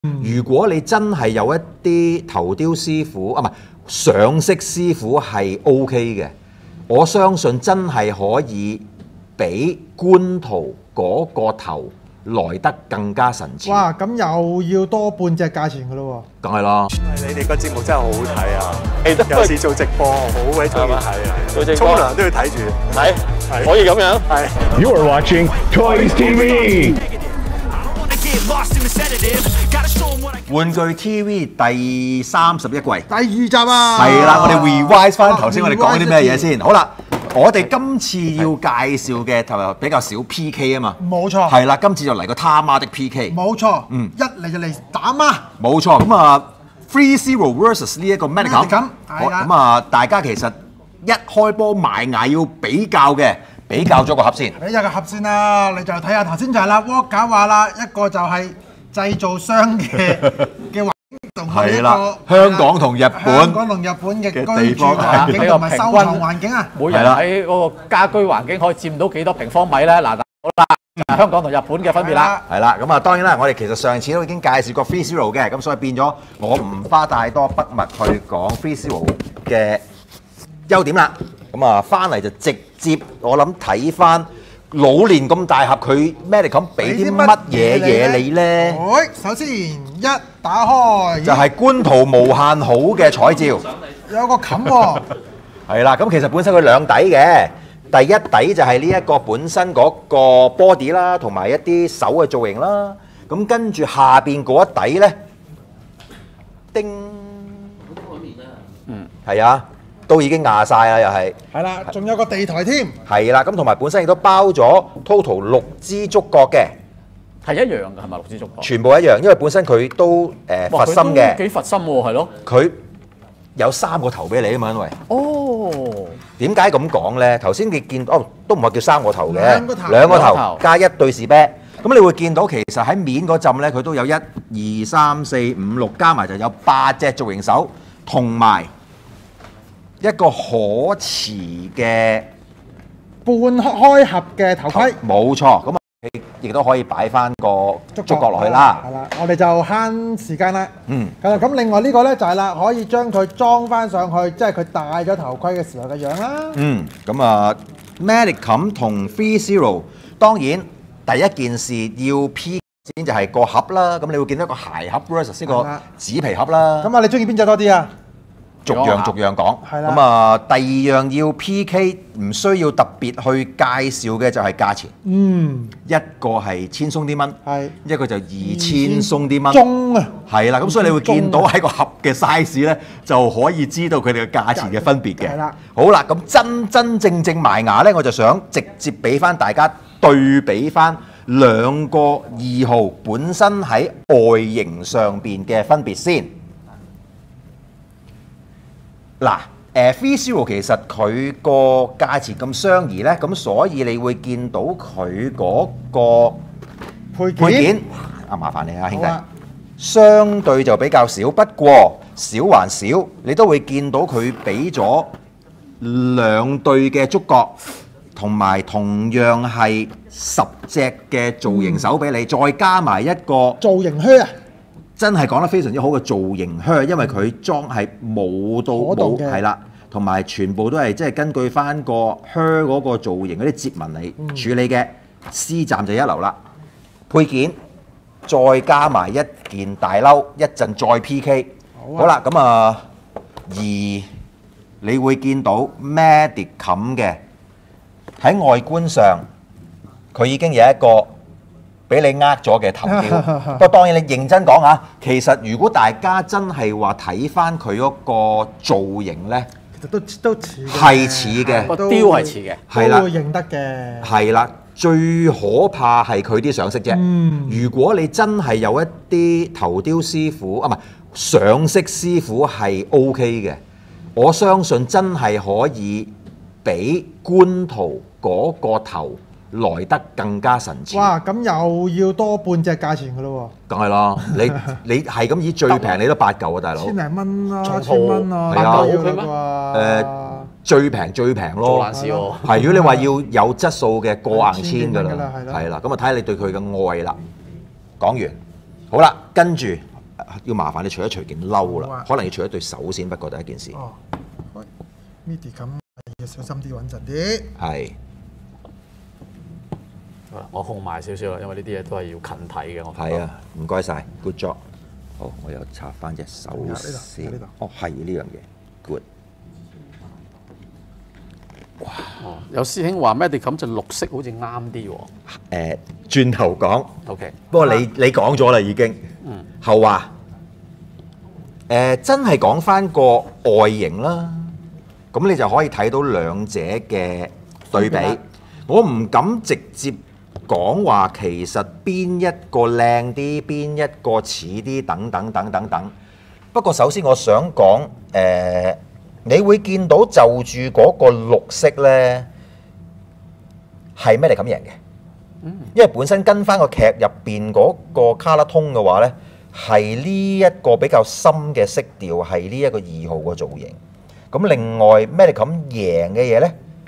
如果你真係有一啲頭雕師傅啊，唔係上色師傅係 OK 嘅，我相信真係可以比官圖嗰個頭來得更加神似。 哇！咁又要多半隻價錢㗎咯喎！梗係啦。 你哋個節目真係好好睇啊！有時做直播好鬼中意睇啊！做直播沖涼都要睇住。 係可以咁樣。係。 You are watching Toys TV。 玩具 TV 第31季。 第2集啊！ 係啦，我哋 revise 翻頭先我哋講啲咩嘢先。好啦。我哋今次要介紹嘅就比較少 PK 啊嘛， 冇錯， 係啦，今次就嚟個他媽的 PK， 冇錯，一嚟就嚟打媽， 冇錯，咁啊 Free Zero versus 呢一個 Medicom， 咁啊大家其實一開波埋牙要比較嘅，比較咗個盒先， 比較個盒先啦，你就睇下頭先就係啦 Walker 話啦，一個就係製造商嘅係啦，香港同日本嘅居住環境同埋收藏環境啊， 每人喺嗰個家居環境可以佔到幾多平方米咧？嗱，好啦，香港同日本嘅分別啦。 係啦，咁啊當然啦，我哋其實上次都已經介紹過 Free Zero 嘅，咁所以變咗我唔花太多筆墨去講 Free Zero 嘅優點啦。咁啊翻嚟就直接我諗睇翻。老年咁大盒，佢 Medicom 俾啲乜嘢你咧？ 首先一打開就係官圖無限好嘅彩照， 有個冚喎。 係啦，咁其實本身佢兩底嘅，第一底就係呢一個本身嗰個 body 啦，同埋一啲手嘅造型啦。咁跟住下邊嗰一底咧，叮，係啊。都已經壓晒啦，又係。 係啦，仲有個地台添。 係啦，咁同埋本身亦都包咗 total 6支觸角嘅， 係一樣嘅係咪6支觸角？ 全部一樣，因為本身佢都佛心嘅。 幾佛心喎，係咯。 佢有3個頭俾你啊嘛，因為。 哦。點解咁講咧？頭先你見都唔係叫3個頭嘅， 兩個頭加一對士啤。咁你會見到其實喺面嗰陣咧，佢都有1、2、3、4、5、6加埋就有8隻造型手，同埋。一個可持嘅半開合嘅頭盔， 冇錯，咁啊亦都可以擺翻個觸角落去啦。 係啦，我哋就慳時間啦。咁另外呢個咧就係啦，可以將佢裝翻上去，即係佢戴咗頭盔嘅時候嘅樣啦。 咁啊 Medicom 同 Free Zero， 當然第一件事要 P 先就係個盒啦。咁你會見到一個鞋盒 versus 呢個紙皮盒啦。 咁啊，你中意邊隻多啲啊？ 逐樣講，咁啊第2樣要 PK 唔需要特別去介紹嘅就係價錢，一個係1000鬆啲蚊，一個就2000鬆啲蚊， 中啊， 係啦，咁所以你會見到喺個盒嘅 size 咧，就可以知道佢哋嘅價錢嘅分別嘅。係啦，好啦，咁真正埋牙咧，我就想直接俾翻大家對比翻兩個2號本身喺外形上邊嘅分別先。嗱，Free Zero 其實佢個價錢咁相宜咧，咁所以你會見到佢嗰個配件啊，麻煩你啊，兄弟，相對就比較少，不過少還少，你都會見到佢俾咗2對嘅觸角，同埋同樣係10隻嘅造型手俾你，再加埋一個造型靴啊！ 真係講得非常之好嘅造型靴，因為佢裝係冇到冇係啦，同埋全部都係即係根據翻個靴嗰個造型嗰啲摺紋嚟處理嘅，C 站就一流啦。配件再加埋一件大褸，一陣再 PK。好啦，咁啊，而你會見到 Medicom 嘅喺外觀上，佢已經有一個俾你呃咗嘅頭雕，不過當然你認真講下，其實如果大家真係話睇翻佢嗰個造型咧， 其實都似嘅， 係似嘅，個雕係似嘅， 係啦， 都會認得嘅， 係啦。最可怕係佢啲上色啫。如果你真係有一啲頭雕師傅啊，唔係上色師傅係 OK 嘅，我相信真係可以比官圖嗰個頭來得更加神似。 哇！咁又要多半隻價錢㗎咯喎。 梗係啦，你係咁以最平你都8嚿啊，大佬。 千零蚊啦，1000蚊啊， 係啊， 要啦啩。 最平咯。 做爛事喎。 係，如果你話要有質素嘅過硬千㗎啦， 係啦。 咁啊睇下你對佢嘅愛啦。講完，好啦，跟住要麻煩你除一除件褸啦，可能要除一對手先。不過第一件事。 哦，midi 咁要小心啲，穩陣啲。 係。 我控埋少少啦，因為呢啲嘢都係要近睇嘅。我係啊，唔該晒 good job。好，我又插翻隻手先。哦，係呢樣嘢 ，good。哇！ 有師兄話 Medicam 就綠色好似啱啲喎。 轉頭講。 OK。 不過你講咗啦已經。嗯。後話。真係講翻個外形啦，咁你就可以睇到兩者嘅對比。我唔敢直接講話其實邊一個靚啲，邊一個似啲，等等等等等。不過首先我想講你會見到就住嗰個綠色呢係咩嚟咁贏嘅？因為本身跟翻個劇入邊嗰個卡拉通嘅話呢，係呢一個比較深嘅色調，係呢一個2號個造型。咁另外咩嚟咁贏嘅嘢呢？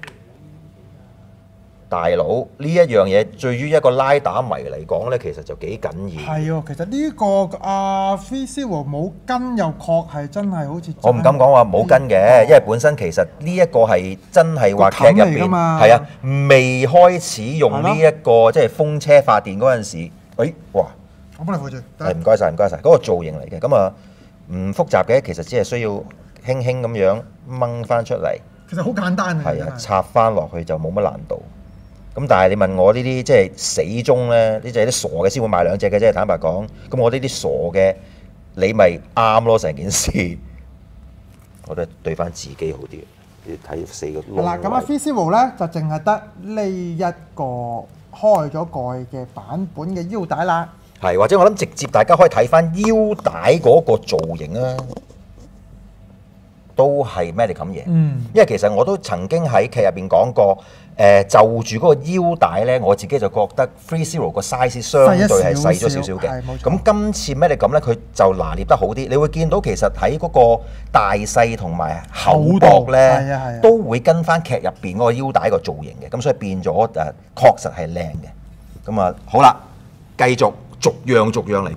大佬呢一樣嘢，對於一個拉打迷嚟講呢，其實就幾緊要。 係喎，其實呢個Free Zero 冇跟又確係真係好似。 我唔敢講話冇跟嘅，因為本身其實呢一個係真係話劇入邊係啊，未開始用呢一個即係風車發電嗰陣時，哇！ 我幫你扶住。 唔該晒，唔該晒，嗰個造型嚟嘅，咁啊唔複雜嘅，其實只係需要輕輕咁樣掹翻出嚟。 其實好簡單嘅。 係啊，插翻落去就冇乜難度。咁但係你問我呢啲即係死忠咧，呢隻啲傻嘅先會買兩隻嘅啫。坦白講，咁我呢啲傻嘅，你咪啱咯成件事。我都係對翻自己好啲。你睇4個窿。 嗱，咁Free Zero咧就淨係得呢一個開咗蓋嘅版本嘅腰帶啦。 係，或者我諗直接大家可以睇翻腰帶嗰個造型啊，都係咩嚟咁嘢？因為其實我都曾經喺劇入邊講過。就住嗰個腰帶咧，我自己就覺得 Free Zero 個 size 相對係細咗少少嘅。咁今次咩嚟咁咧？佢就拿捏得好啲。你會見到其實喺嗰個大細同埋厚薄咧，都會跟翻劇入邊嗰個腰帶個造型嘅。咁所以變咗確實係靚嘅。咁啊好啦，繼續逐樣嚟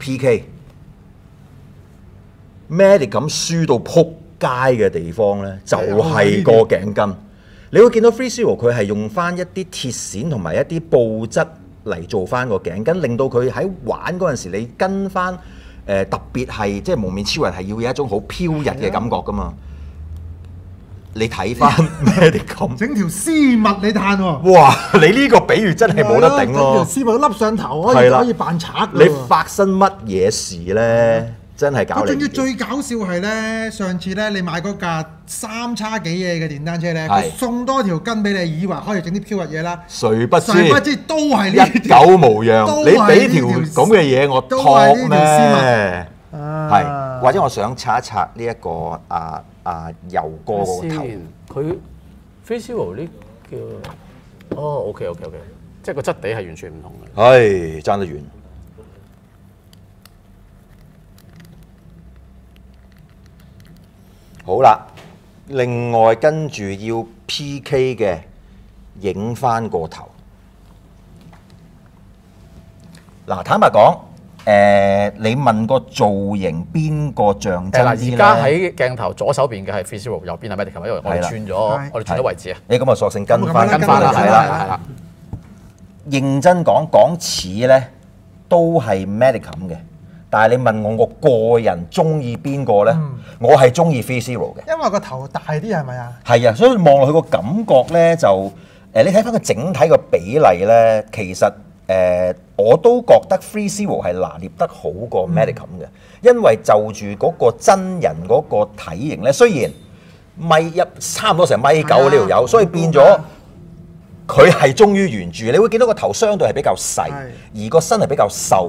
PK。Medic 咁輸到撲街嘅地方咧，就係個頸巾。你會見到 Free Zero 佢係用翻一啲鐵線同埋一啲布質嚟做翻個頸巾，令到佢喺玩嗰陣時，你跟翻特別係即係蒙面超人係要有一種好飄逸嘅感覺噶嘛。你睇翻咩嚟咁？ 整條絲襪你嘆喎！ 哇！你呢個比喻真係冇得頂咯！ 整條絲襪笠上頭可以扮賊。 你發生乜嘢事咧？真係搞你！ 仲要最搞笑係咧，上次咧你買嗰架3叉幾嘢嘅電單車咧，佢送多條筋俾你，以為可以整啲飄逸嘢啦。 誰不知都係呢一狗無樣。你俾條咁嘅嘢我托咩？係，或者我想擦一擦呢一個佑哥個頭。 佢 Free Zero 呢叫OK，即係個質地係完全唔同嘅。 係爭得遠。好啦，另外跟住要 PK 嘅，影翻個頭。嗱，坦白講，你問個造型邊個像真啲咧？ 而家喺鏡頭左手邊嘅係 Free Zero，右邊係 Medicam，因為我哋轉咗位置啊。 你咁啊，索性跟翻啦，係啦。 認真講似咧，都係 Medicam 嘅。但係你問我個人中意邊個咧？我係中意 Free Zero 嘅， 因為個頭大啲係咪啊？ 係啊，所以望落去個感覺咧就你睇翻個整體個比例咧，其實我都覺得 Free Zero 係拿捏得好過 Medicam 嘅，因為就住嗰個真人嗰個體型咧，雖然差唔多成米9呢條友，所以變咗佢係忠於原著。你會見到個頭相對係比較細，而個身係比較瘦。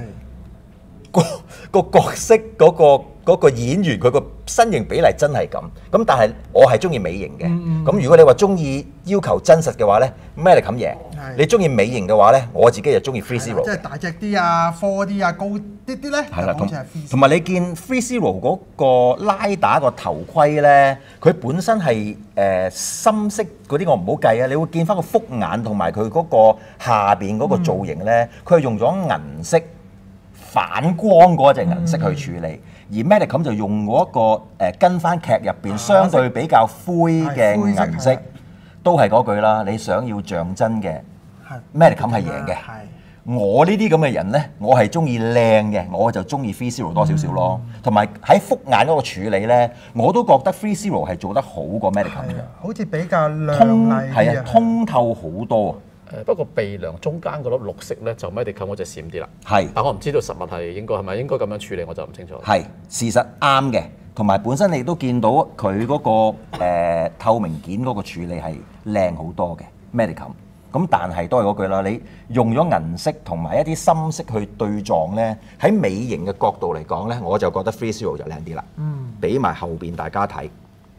個角色嗰個演員佢個身形比例真係咁，但係我係中意美型嘅。咁如果你話中意要求真實嘅話咧，Medicam贏。你中意美型嘅話咧，我自己就中意 Free Zero。 即係大隻啲啊，科啲啊，高啲咧。係啦， 同埋你見 Free Zero 嗰個拉打個頭盔咧，佢本身係深色嗰啲我唔好計啊，你會見翻個複眼同埋佢嗰個下邊嗰個造型咧，佢係用咗銀色反光嗰隻銀色去處理，而 Medicom 就用嗰個跟翻劇入邊相對比較灰嘅銀色，都係嗰句啦。你想要象真嘅 Medicom 係贏嘅。我呢啲咁嘅人呢，我係中意靚嘅，我就中意 FreeZero 多少少咯。同埋喺複眼嗰個處理呢，我都覺得 FreeZero 係做得好過 Medicom 嘅， 好似比較亮麗啲啊， 通透好多。 不過鼻梁中間嗰粒綠色咧，就 Medicom 嗰隻閃啲啦。 係， 但我唔知道實物係係咪應該咁樣處理，我就唔清楚。 係事實啱嘅，同埋本身你都見到佢嗰個透明件嗰個處理係靚好多嘅 Medicom。咁但係都係嗰句啦，你用咗銀色同埋一啲深色去對撞咧，喺美型嘅角度嚟講咧，我就覺得 FreeZero 就靚啲啦。俾埋後邊大家睇。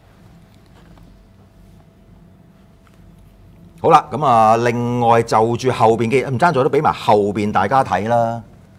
好啦，咁啊，另外就住後邊嘅唔爭在都俾埋後邊大家睇啦。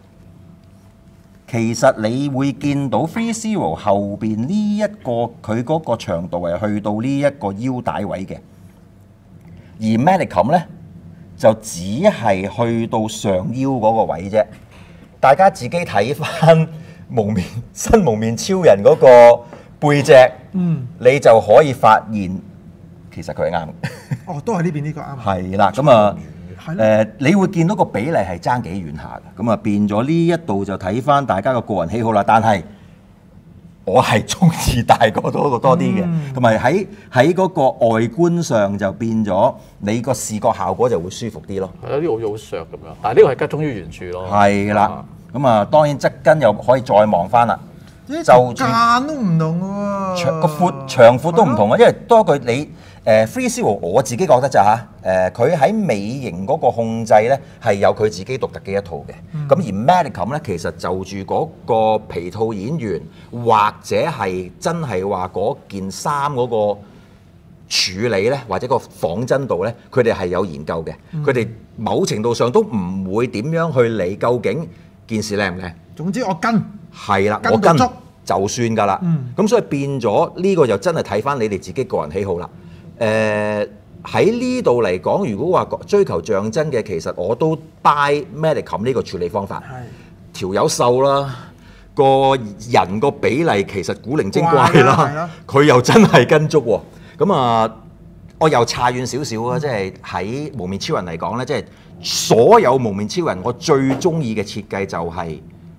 其實你會見到 FreeZero 後邊呢一個佢嗰個長度係去到呢一個腰帶位嘅，而 Medicom 咧就只係去到上腰嗰個位啫。大家自己睇翻新蒙面超人嗰個背脊，你就可以發現。其實佢係啱嘅。 哦，都係呢邊呢個啱。 係啦，咁啊，你會見到個比例係爭幾遠下嘅，咁啊變咗呢一度就睇翻大家個個人喜好啦。但係我係中意大個多啲嘅，同埋喺嗰個外觀上就變咗你個視覺效果就會舒服啲咯。 係啊，呢個好削咁樣，但係呢個係吉忠於原著咯。 係啦，咁啊當然側跟又可以再望翻啦。 就間都唔同喎， 個長闊都唔同啊，因為多句你FreeZero 我自己覺得就佢喺美型嗰個控制咧係有佢自己獨特嘅一套嘅。咁而 Medicom 咧其實就住嗰個皮套演員或者係真係話嗰件衫嗰個處理咧，或者個仿真度咧，佢哋係有研究嘅。佢哋某程度上都唔會點樣去理究竟件事靚唔靚。 總之我跟。 係啦，我跟就算㗎啦。咁所以變咗呢個就真係睇翻你哋自己個人喜好啦。喺呢度嚟講，如果話追求象真嘅，其實我都 buy Medicom 呢個處理方法。條友瘦啦，個人個比例其實古靈精怪啦，佢又真係跟足喎。咁啊，我又差遠少少啊，即係喺無面超人嚟講咧，即係所有無面超人我最中意嘅設計就係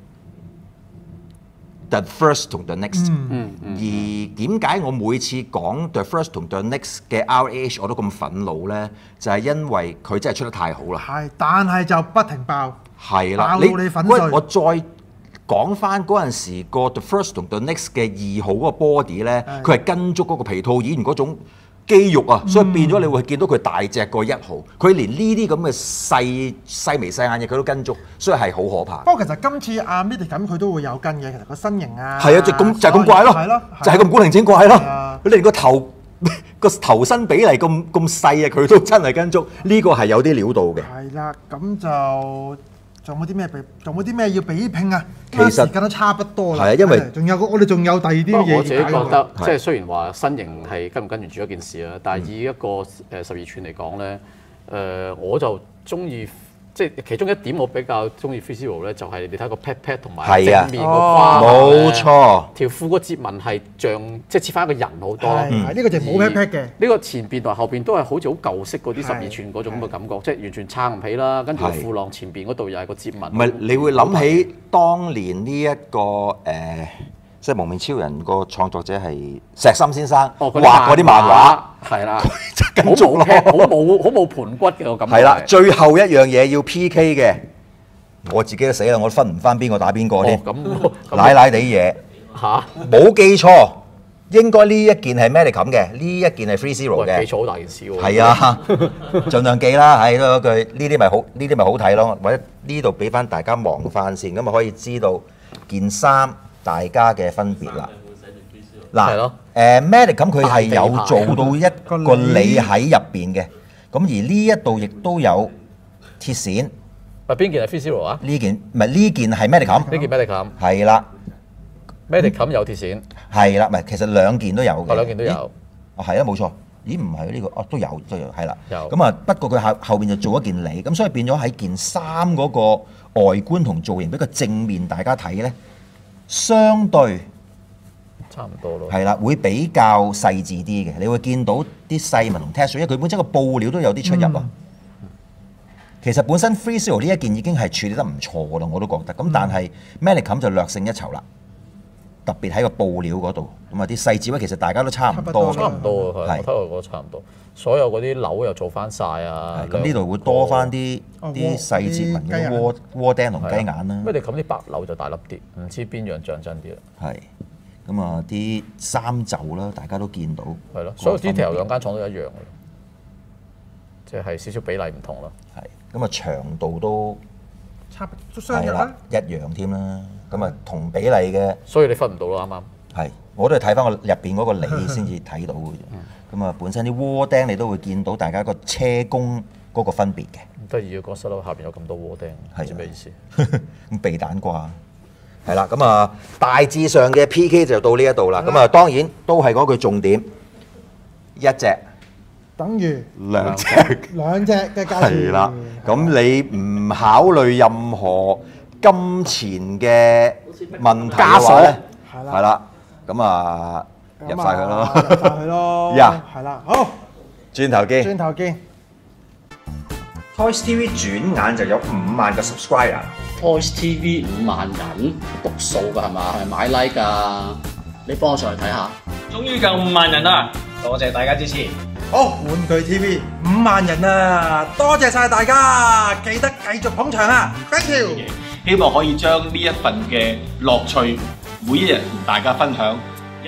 The First 同 The Next，而點解我每次講 The First 同 The Next 嘅 RAH 我都咁憤怒咧？就係因為佢真係出得太好啦。 係，但係就不停爆。 係啦， 爆到你粉碎。 我再講翻嗰陣時個 The First 同 The Next 嘅2號嗰個 body 咧，佢係跟足嗰個皮套演員嗰種肌肉啊，所以變咗你會見到佢大隻過1號，佢連呢啲咁嘅細眉細眼嘢佢都跟足，所以係好可怕。 不過其實今次阿 Medicom 佢都會有跟嘅，其實個身形啊， 係啊，就咁怪咯，就係咁古靈精怪咯。佢連個頭身比例咁細啊，佢都真係跟足，呢個係有啲料到嘅。 係啦，咁就仲有冇啲咩要比拼啊？ 其實時間都差不多啦。 係啊，因為我哋仲有第二啲嘢。 我自己覺得，即係雖然話身形係跟唔跟住住一件事啦，但係以一個12寸嚟講咧，我就中意。即係其中一點我比較中意 FreeZero 咧，就係你睇個 pat 同埋正面個胯， 冇錯。 條褲個折紋係像即係似翻一個人好多。 呢個就冇 pat 嘅。 呢個前邊同後邊都係好似好舊式嗰啲12寸嗰種咁嘅感覺，即係完全撐唔起啦。跟住褲浪前邊嗰度又係個折紋。 唔係，你會諗起當年呢一個即係無面超人個創作者係石森先生畫嗰啲漫畫， 係啦， 跟足咯， 好冇盤骨嘅個感覺。 係啦，最後一樣嘢要 PK 嘅，我自己都死啦，我都分唔翻邊個打邊個添，奶奶地嘢嚇，冇記錯，應該呢一件係 Medicom 嘅，呢一件係 FreeZero 嘅。 記錯好大件事喎。 係啊，盡量記啦，係都嗰句，呢啲咪好睇咯，或者呢度俾翻大家望翻先，咁啊可以知道件衫大家嘅分別啦。嗱，Medicom 佢係有做到一個理喺入邊嘅，咁而呢一度亦都有鐵線。 邊件係 FreeZero 啊？ 呢件唔係，呢件係 Medicom。 呢件 Medicom。係啦。 Medicom 有鐵線。 係啦，唔係其實兩件都有嘅。 兩件都有。 哦，係啊，冇錯。咦，唔係呢個，哦都有，係啦。 有。 咁啊，不過佢後邊就做一件理，咁所以變咗喺件衫嗰個外觀同造型比較正面，大家睇咧，相對差唔多咯。 係啦，會比較細緻啲嘅，你會見到啲細紋同 texture，因為佢本身個布料都有啲出入啊。其實本身 Freezel 呢一件已經係處理得唔錯噶啦，我都覺得。咁但係 Manicam 就略勝一籌啦，特別喺個布料嗰度，咁啊啲細節位其實大家都差唔多。 差唔多啊，係。我睇落覺得差唔多。所有嗰啲樓又做翻晒啊！ 咁呢度會多翻啲細節紋嘅窩釘同雞眼啦。 咩你冚啲白樓就大粒啲，唔知邊樣像真啲啦。 係。咁啊啲衫袖啦，大家都見到。 係咯，所有 detail 兩間廠都一樣嘅，即係少少比例唔同咯。 係。咁啊長度都差都相若啦， 一樣添啦。咁啊同比例嘅。 所以你分唔到咯，啱啱。 係，我都係睇翻個入邊嗰個理先至睇到嘅啫。咁啊，本身啲窩釘你都會見到大家個車工嗰個分別嘅。 得意嘅個室樓下邊有咁多窩釘，係咩意思？ 咁避彈掛係啦。咁啊，大致上嘅 PK 就到呢一度啦。咁啊，當然都係嗰句重點，一隻等於兩隻嘅價錢。 係啦。咁你唔考慮任何金錢嘅問題嘅話咧，係啦。咁啊，入晒佢咯， 入晒佢咯，係啦，好， 轉頭見， 轉頭見。 Toys TV 轉眼就有5萬個 subscriber。Toys TV 5萬人讀數㗎係嘛？係咪買 like 㗎？你幫我上嚟睇下。 終於夠5萬人啦！多謝大家支持。 好，玩具 TV 5萬人啊！多謝晒大家，記得繼續捧場啊 ！Thank you。 希望可以將呢一份嘅樂趣，每一日同大家分享。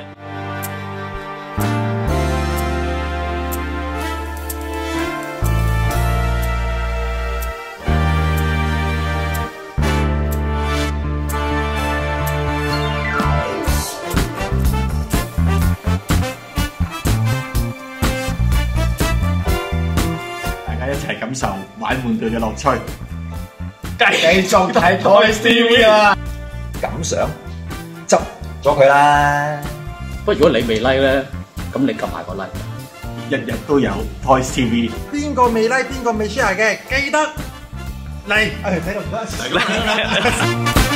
大家一齊感受玩玩具嘅樂趣。繼續睇 Toys TV 啊！ 感想執咗佢啦。 不過如果你未 like 咧，咁你撳埋個 like。 日日都有 Toys TV。 邊個未 like 邊個未 share 嘅，記得嚟。睇到唔得。